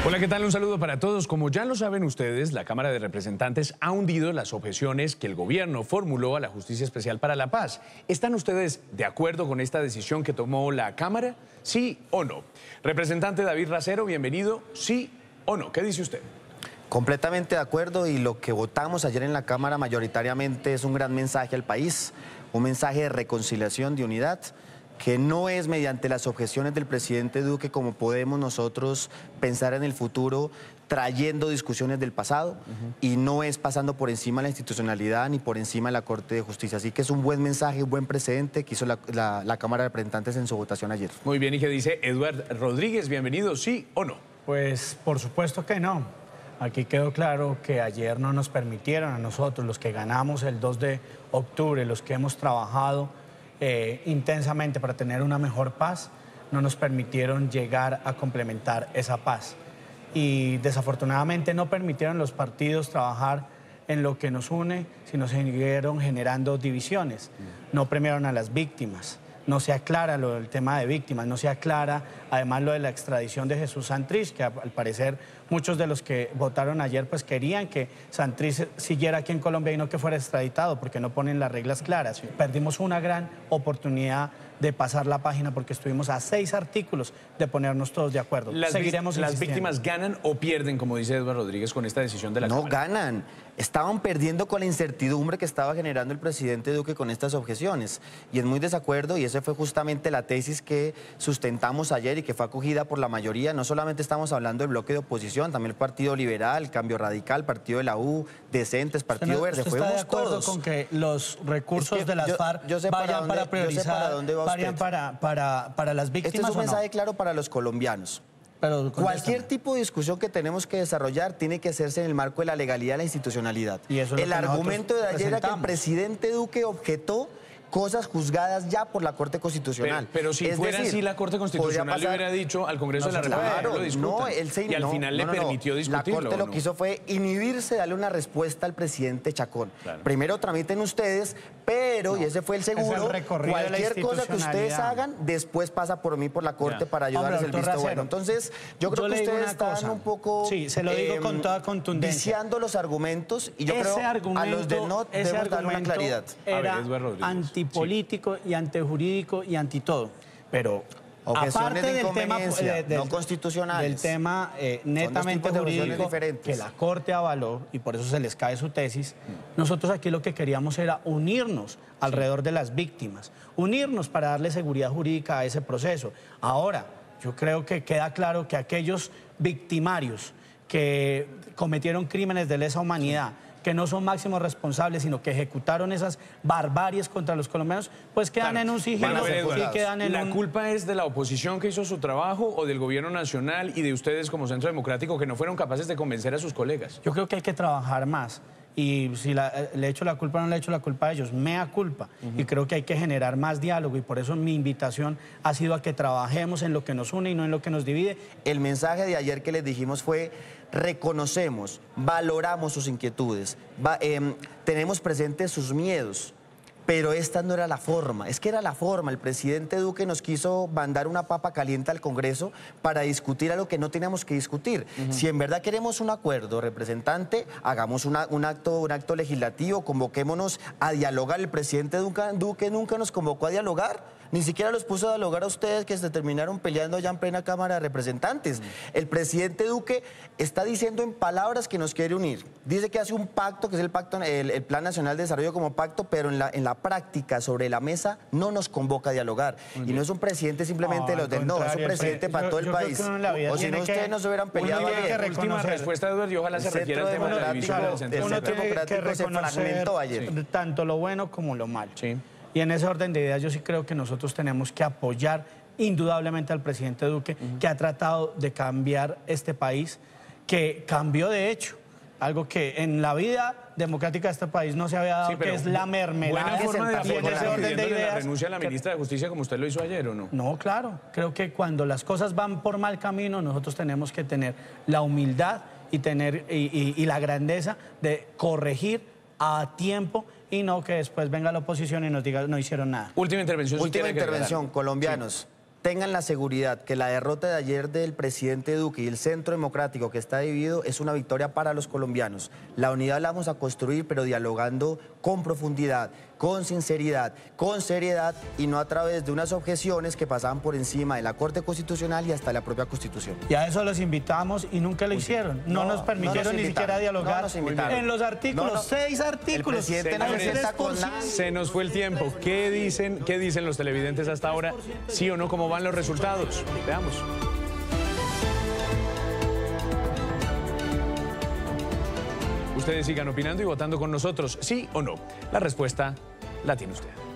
Hola, ¿qué tal? Un saludo para todos. Como ya lo saben ustedes, la Cámara de Representantes ha hundido las objeciones que el gobierno formuló a la Justicia Especial para la Paz. ¿Están ustedes de acuerdo con esta decisión que tomó la Cámara? ¿Sí o no? Representante David Racero, bienvenido. ¿Sí o no? ¿Qué dice usted? Completamente de acuerdo, y lo que votamos ayer en la Cámara mayoritariamente es un gran mensaje al país, un mensaje de reconciliación, de unidad, que no es mediante las objeciones del presidente Duque como podemos nosotros pensar en el futuro trayendo discusiones del pasado, y no es pasando por encima de la institucionalidad ni por encima de la Corte de Justicia. Así que es un buen mensaje, un buen precedente que hizo la Cámara de Representantes en su votación ayer. Muy bien, ¿y qué dice Eduard Rodríguez? Bienvenido, ¿sí o no? Pues por supuesto que no. Aquí quedó claro que ayer no nos permitieron a nosotros, los que ganamos el 2 de octubre, los que hemos trabajado intensamente para tener una mejor paz, no nos permitieron llegar a complementar esa paz. Y desafortunadamente no permitieron los partidos trabajar en lo que nos une, sino siguieron generando divisiones. No premiaron a las víctimas. No se aclara lo del tema de víctimas, no se aclara además lo de la extradición de Jesús Santrich, que al parecer muchos de los que votaron ayer pues querían que Santrich siguiera aquí en Colombia y no que fuera extraditado, porque no ponen las reglas claras. Perdimos una gran oportunidad de pasar la página porque estuvimos a 6 artículos de ponernos todos de acuerdo. Seguiremos insistiendo. ¿Las víctimas ganan o pierden, como dice Eduard Rodríguez, con esta decisión de la Cámara? No ganan. Estaban perdiendo con la incertidumbre que estaba generando el presidente Duque con estas objeciones. Y es muy desacuerdo, y esa fue justamente la tesis que sustentamos ayer y que fue acogida por la mayoría. No solamente estamos hablando del bloque de oposición, también el Partido Liberal, Cambio Radical, Partido de la U, Decentes, Partido Verde. ¿Usted está de acuerdo todos con que los recursos de las FARC vayan para priorizar, vayan para las víctimas? Este es un mensaje claro para los colombianos. Pero cualquier tipo de discusión que tenemos que desarrollar tiene que hacerse en el marco de la legalidad y la institucionalidad. Y eso es el argumento de ayer era que el presidente Duque objetó cosas juzgadas ya por la Corte Constitucional. Pero si fuera así, la Corte Constitucional le hubiera dicho al Congreso de la República que lo discutan. Y al final le permitió discutirlo. La Corte lo que hizo fue inhibirse, darle una respuesta al presidente Chacón. Claro. Primero tramiten ustedes, pero, y ese fue el seguro, cualquier cosa que ustedes hagan, después pasa por mí, por la Corte, para ayudarles el visto bueno. Entonces, yo creo que ustedes están un poco... Sí, se lo digo con toda contundencia. Viciando los argumentos, y yo creo a los del no debemos dar una claridad. Era antipolítico y antijurídico y anti todo. Pero aparte del tema no constitucionales, del tema netamente jurídico que la Corte avaló, y por eso se les cae su tesis, nosotros aquí lo que queríamos era unirnos alrededor de las víctimas, unirnos para darle seguridad jurídica a ese proceso. Ahora, yo creo que queda claro que aquellos victimarios que cometieron crímenes de lesa humanidad, que no son máximos responsables, sino que ejecutaron esas barbaries contra los colombianos, pues quedan en un sigilo y quedan en ¿La culpa es de la oposición que hizo su trabajo o del gobierno nacional y de ustedes como Centro Democrático que no fueron capaces de convencer a sus colegas? Yo creo que hay que trabajar más. Y si le echo la culpa o no le echo la culpa a ellos, mea culpa. Y creo que hay que generar más diálogo, y por eso mi invitación ha sido a que trabajemos en lo que nos une y no en lo que nos divide. El mensaje de ayer que les dijimos fue: reconocemos, valoramos sus inquietudes, tenemos presentes sus miedos, pero esta no era la forma. Es que era la forma. El presidente Duque nos quiso mandar una papa caliente al Congreso para discutir algo que no teníamos que discutir. Si en verdad queremos un acuerdo, representante, hagamos un acto legislativo, convoquémonos a dialogar. El presidente Duque nunca nos convocó a dialogar. Ni siquiera los puso a dialogar a ustedes, que se terminaron peleando ya en plena Cámara de Representantes. El presidente Duque está diciendo en palabras que nos quiere unir. Dice que hace un pacto, que es el Plan Nacional de Desarrollo como pacto, pero en la práctica, sobre la mesa, no nos convoca a dialogar. Y no es un presidente simplemente de los del no, es un presidente para todo el país. O si no, ustedes no se hubieran peleado ayer. Última respuesta, Eduardo, y ojalá se refiera al tema de la división del Centro Democrático. Se fragmentó ayer. Tanto lo bueno como lo malo. Y en ese orden de ideas yo sí creo que nosotros tenemos que apoyar indudablemente al presidente Duque, que ha tratado de cambiar este país, que cambió de hecho, algo que en la vida democrática de este país no se había dado, que es la mermelada. Buena forma de y en ese orden de ideas, la renuncia a la ministra de Justicia como usted lo hizo ayer, ¿o no? No, claro. Creo que cuando las cosas van por mal camino, nosotros tenemos que tener la humildad y la grandeza de corregir a tiempo, y no que después venga la oposición y nos diga no hicieron nada. Última intervención. Última intervención, colombianos. tengan la seguridad que la derrota de ayer del presidente Duque y el Centro Democrático que está dividido es una victoria para los colombianos. La unidad la vamos a construir, pero dialogando con profundidad, con sinceridad, con seriedad y no a través de unas objeciones que pasaban por encima de la Corte Constitucional y hasta la propia Constitución. Y a eso los invitamos y nunca lo hicieron. No nos permitieron ni siquiera dialogar. No nos invitaron. En los artículos, 6 artículos. El presidente no se sienta con nadie. Se nos fue el tiempo. ¿Qué dicen los televidentes hasta ahora? ¿Sí o no? ¿Cómo van los resultados? Veamos. Ustedes sigan opinando y votando con nosotros, ¿sí o no? La respuesta la tiene usted.